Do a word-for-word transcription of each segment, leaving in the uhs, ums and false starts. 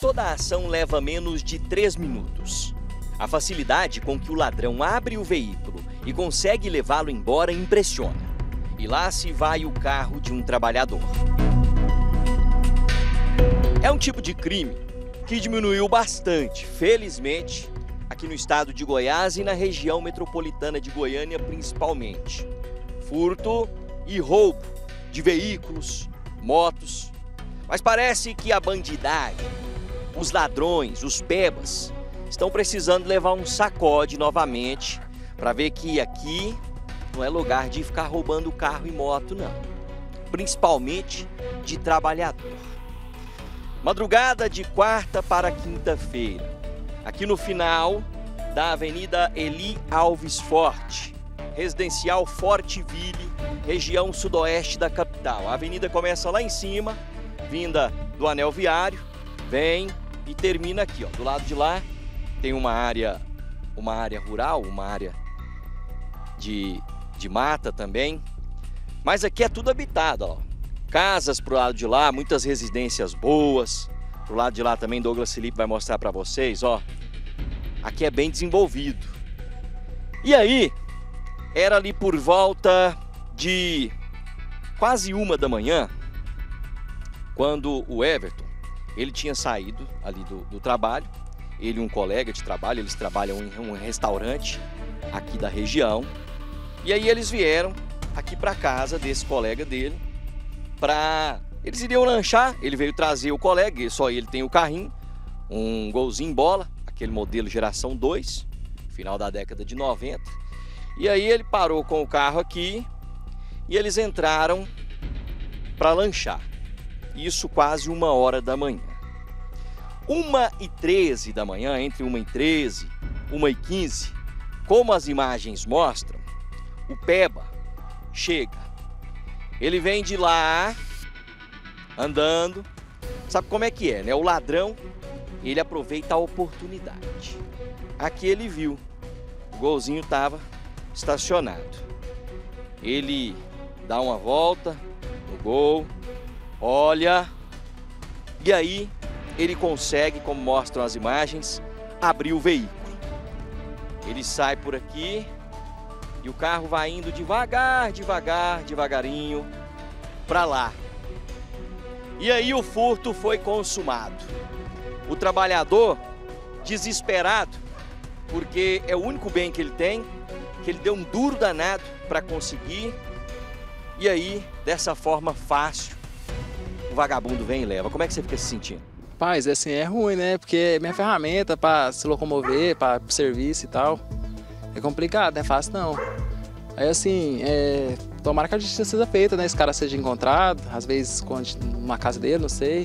Toda a ação leva menos de três minutos. A facilidade com que o ladrão abre o veículo e consegue levá-lo embora impressiona. E lá se vai o carro de um trabalhador. É um tipo de crime que diminuiu bastante, felizmente, aqui no estado de Goiás e na região metropolitana de Goiânia principalmente. Furto e roubo de veículos, motos. Mas parece que a bandidagem, os ladrões, os pebas, estão precisando levar um sacode novamente para ver que aqui não é lugar de ficar roubando carro e moto, não. Principalmente de trabalhador. Madrugada de quarta para quinta-feira, aqui no final da Avenida Eli Alves Forte, residencial Forteville, região sudoeste da capital. A avenida começa lá em cima, vinda do anel viário, vem e termina aqui, ó. Do lado de lá tem uma área, uma área rural, uma área de, de mata também. Mas aqui é tudo habitado, ó. Casas pro lado de lá, muitas residências boas. Pro lado de lá também Douglas Felipe vai mostrar para vocês, ó. Aqui é bem desenvolvido. E aí, era ali por volta de quase uma da manhã, quando o Everton, ele tinha saído ali do, do trabalho, ele e um colega de trabalho, eles trabalham em um restaurante aqui da região, e aí eles vieram aqui para casa desse colega dele, para eles iriam lanchar. Ele veio trazer o colega, só ele tem o carrinho, um golzinho bola, aquele modelo geração dois, final da década de noventa, e aí ele parou com o carro aqui, e eles entraram para lanchar. Isso quase uma hora da manhã. Uma e treze da manhã, entre uma e treze, uma e quinze, como as imagens mostram, o peba chega. Ele vem de lá, andando. Sabe como é que é, né? O ladrão, ele aproveita a oportunidade. Aqui ele viu, o golzinho estava estacionado. Ele dá uma volta no gol, olha, e aí ele consegue, como mostram as imagens, abrir o veículo. Ele sai por aqui e o carro vai indo devagar, devagar, devagarinho para lá. E aí o furto foi consumado. O trabalhador, desesperado, porque é o único bem que ele tem, que ele deu um duro danado para conseguir, e aí, dessa forma fácil, o vagabundo vem e leva. Como é que você fica se sentindo? Paz, assim, é ruim, né? Porque é minha ferramenta para se locomover, para serviço e tal. É complicado, não é fácil não. Aí assim, é... tomara que a justiça seja feita, né? Esse cara seja encontrado, às vezes esconde numa casa dele, não sei.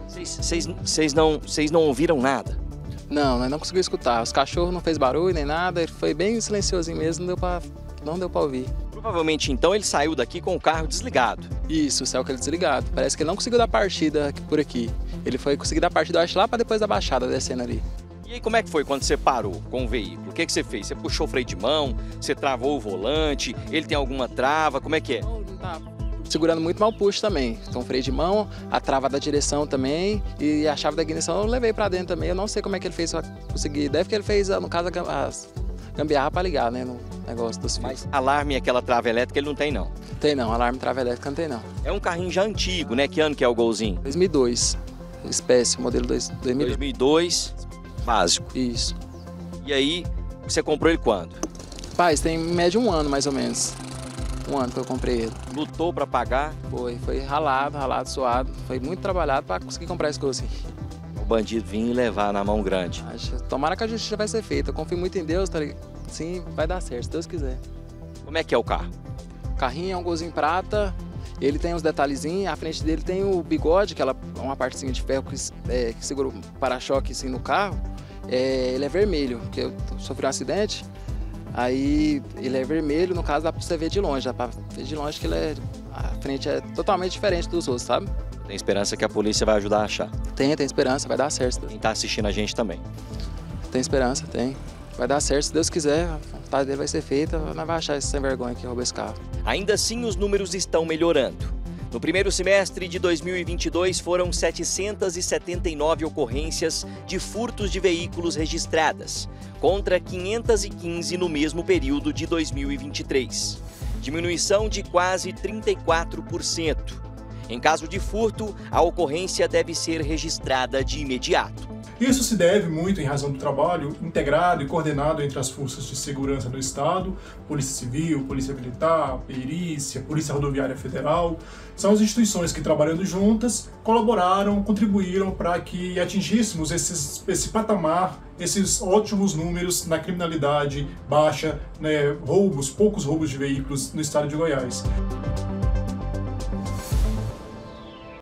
Vocês não, não ouviram nada? Não, nós não conseguimos escutar. Os cachorros não fez barulho nem nada, ele foi bem silenciosinho mesmo, não deu pra, não deu pra ouvir. Provavelmente então ele saiu daqui com o carro desligado. Isso, saiu com ele desligado. Parece que ele não conseguiu dar partida por aqui. Ele foi conseguir dar partida, eu acho, lá pra depois da baixada, descendo ali. E aí como é que foi quando você parou com o veículo? O que, que você fez? Você puxou o freio de mão? Você travou o volante? Ele tem alguma trava? Como é que é? Não, não tá segurando muito mal puxo também. Então freio de mão, a trava da direção também e a chave da ignição eu levei pra dentro também. Eu não sei como é que ele fez pra conseguir. Deve que ele fez, no caso, as gambiarra pra ligar, né, no negócio dos fios. Mas alarme e aquela trava elétrica ele não tem não? Tem não, alarme e trava elétrica não tem não. É um carrinho já antigo, né? Que ano que é o golzinho? dois mil e dois, espécie, modelo dois mil e dois. dois mil e dois, básico. Isso. E aí, você comprou ele quando? Paz, tem em média um ano mais ou menos. Um ano que eu comprei ele. Lutou pra pagar? Foi, foi ralado, ralado, suado. Foi muito trabalhado pra conseguir comprar esse golzinho. O bandido vir e levar na mão grande. Tomara que a justiça vai ser feita. Eu confio muito em Deus, tá ligado? Sim, vai dar certo, se Deus quiser. Como é que é o carro? O carrinho é um golzinho prata. Ele tem uns detalhezinhos. À frente dele tem o bigode, aquela uma partezinha de ferro que, é, que segura o para-choque assim, no carro. É, ele é vermelho, porque eu sofri um acidente. Aí ele é vermelho, no caso dá pra você ver de longe, dá pra ver de longe que ele é, a frente é totalmente diferente dos outros, sabe? Tem esperança que a polícia vai ajudar a achar? Tem, tem esperança, vai dar certo. Quem tá assistindo a gente também? Tem esperança, tem. Vai dar certo, se Deus quiser, a vontade dele vai ser feita, nós vamos achar esse sem vergonha que roubou esse carro. Ainda assim os números estão melhorando. No primeiro semestre de dois mil e vinte e dois, foram setecentas e setenta e nove ocorrências de furtos de veículos registradas, contra quinhentas e quinze no mesmo período de dois mil e vinte e três. Diminuição de quase trinta e quatro por cento. Em caso de furto, a ocorrência deve ser registrada de imediato. Isso se deve muito em razão do trabalho integrado e coordenado entre as forças de segurança do Estado, Polícia Civil, Polícia Militar, Perícia, Polícia Rodoviária Federal. São as instituições que, trabalhando juntas, colaboraram, contribuíram para que atingíssemos esses, esse patamar, esses ótimos números na criminalidade baixa, né, roubos, poucos roubos de veículos no estado de Goiás.